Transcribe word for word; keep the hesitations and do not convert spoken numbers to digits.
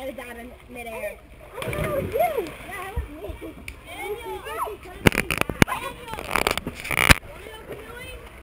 I was out in midair. I thought it was you. Yeah,